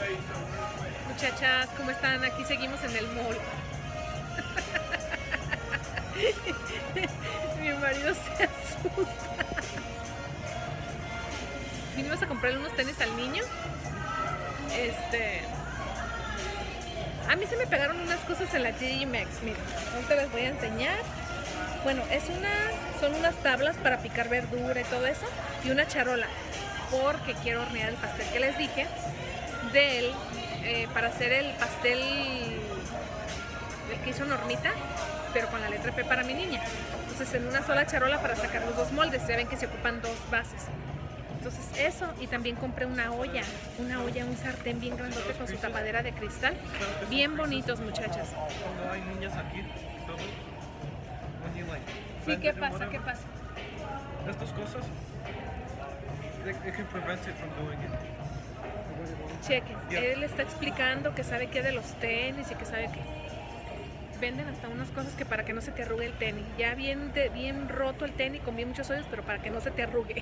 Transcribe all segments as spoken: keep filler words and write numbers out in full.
Muchachas, ¿cómo están? Aquí seguimos en el mall. Mi marido se asusta. Vinimos a comprarle unos tenis al niño. Este... A mí se me pegaron unas cosas en la T J Maxx, miren, ahorita les voy a enseñar. Bueno, es una, son unas tablas para picar verdura y todo eso, y una charola, porque quiero hornear el pastel que les dije, de él, eh, para hacer el pastel, el que hizo Normita, pero con la letra P para mi niña. Entonces en una sola charola para sacar los dos moldes, ya ven que se ocupan dos bases. Entonces eso, y también compré una olla, una olla, un sartén bien grandote con su tapadera de cristal, bien bonitos, muchachas. Cuando hay niñas aquí, todo, when you like, Sí, bend ¿qué it and pasa? whatever, ¿Qué pasa? estas cosas, it, it can prevent it from doing it. Chequen, Yeah. él está explicando que sabe qué de los tenis y que sabe que venden hasta unas cosas que para que no se te arrugue el tenis. Ya bien, de, bien roto el tenis, con bien muchos hoyos, pero para que no se te arrugue.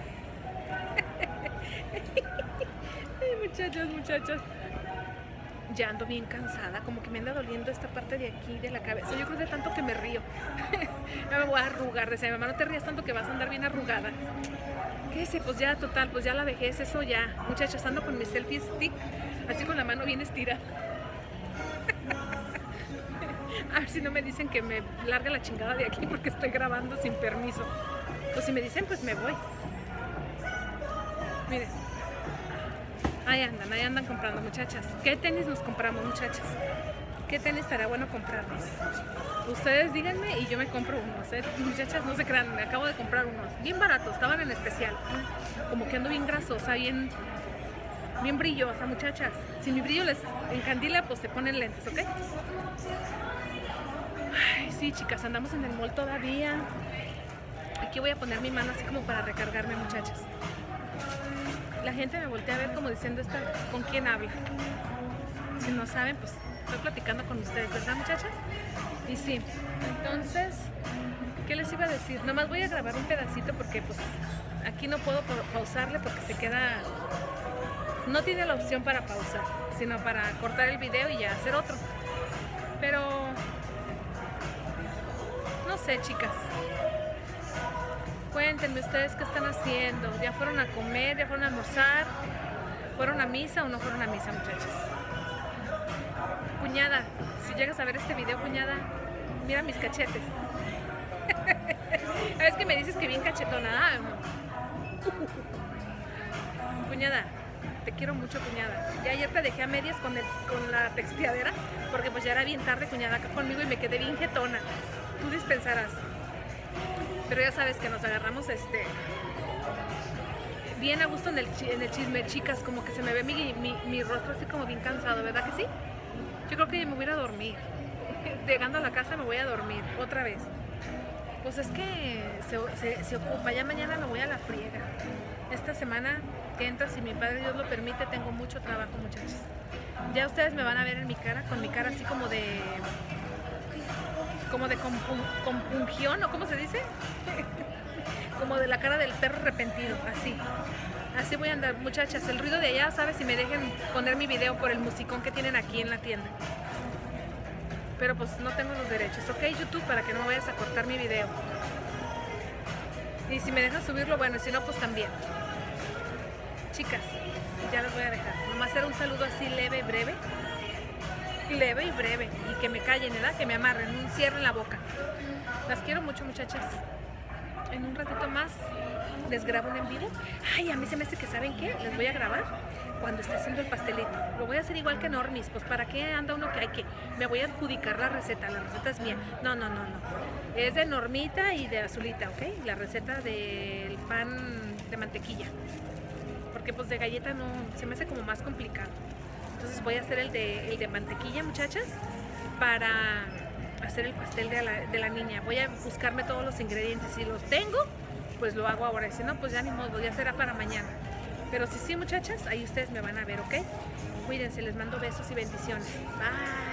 Ay, muchachos, muchachos. Ya ando bien cansada, como que me anda doliendo esta parte de aquí, de la cabeza. Yo creo de tanto que me río. Ya me voy a arrugar, decía mi mamá, no te rías tanto que vas a andar bien arrugada. ¿Qué sé? Pues ya, total, pues ya la vejez, eso ya. Muchachas, ando con mi selfie stick, así con la mano bien estirada. A ver si no me dicen que me largue la chingada de aquí porque estoy grabando sin permiso. Pues si me dicen, pues me voy. Miren. Ahí andan, ahí andan comprando, muchachas. ¿Qué tenis nos compramos, muchachas? ¿Qué tenis estaría bueno comprarnos? Ustedes díganme y yo me compro unos, ¿eh? Muchachas, no se crean, me acabo de comprar unos. Bien baratos, estaban en especial. Como que ando bien grasosa, bien, bien brillosa, muchachas. Si mi brillo les encandila, pues se ponen lentes, ¿ok? Ay, sí, chicas, andamos en el mall todavía. Aquí voy a poner mi mano así como para recargarme, muchachas. La gente me voltea a ver como diciendo, esta, ¿con quién habla? Si no saben, pues estoy platicando con ustedes, ¿verdad, muchachas? Y sí, entonces, ¿qué les iba a decir? Nomás voy a grabar un pedacito porque pues aquí no puedo pausarle porque se queda... No tiene la opción para pausar, sino para cortar el video y ya hacer otro. Pero... no sé, chicas. Cuéntenme ustedes qué están haciendo. ¿Ya fueron a comer? ¿Ya fueron a almorzar? ¿Fueron a misa o no fueron a misa, muchachos? Cuñada, si llegas a ver este video, cuñada, mira mis cachetes. Es que me dices que bien cachetona. Ah, no. Cuñada, te quiero mucho, cuñada. Ya ayer te dejé a medias con, el, con la texteadera porque pues ya era bien tarde, cuñada, acá conmigo y me quedé bien jetona. Tú dispensarás. Pero ya sabes que nos agarramos este bien a gusto en el, en el chisme, chicas, como que se me ve mi, mi, mi rostro así como bien cansado, ¿verdad que sí? Yo creo que me voy a ir a dormir. Llegando a la casa me voy a dormir, otra vez. Pues es que se, se, se ocupa, ya mañana me voy a la friega. Esta semana que entra, si mi padre Dios lo permite, tengo mucho trabajo, muchachos. Ya ustedes me van a ver en mi cara, con mi cara así como de... como de compun compungión, ¿o cómo se dice? Como de la cara del perro arrepentido, así. Así voy a andar, muchachas. El ruido de allá, ¿sabes? Si me dejen poner mi video por el musicón que tienen aquí en la tienda. Pero pues no tengo los derechos, ¿ok, YouTube? Para que no me vayas a cortar mi video. Y si me dejan subirlo, bueno, y si no, pues también. Chicas, ya los voy a dejar. Nomás hacer un saludo así leve, breve. Leve y breve, y que me callen, ¿verdad? Que me amarren, un cierre en la boca. Las quiero mucho, muchachas. En un ratito más les grabo un en vivo. Ay, a mí se me hace que, ¿saben qué? Les voy a grabar cuando esté haciendo el pastelito. Lo voy a hacer igual que Normis, pues ¿para qué anda uno que hay que? Me voy a adjudicar la receta, la receta es mía. No, no, no, no. Es de Normita y de Azulita, ¿ok? La receta del pan de mantequilla. Porque pues de galleta no, se me hace como más complicado. Entonces voy a hacer el de, el de mantequilla, muchachas, para hacer el pastel de la, de la niña. Voy a buscarme todos los ingredientes. Si los tengo, pues lo hago ahora. Y si no, pues ya ni modo, ya será para mañana. Pero si sí, muchachas, ahí ustedes me van a ver, ¿ok? Cuídense, les mando besos y bendiciones. Bye.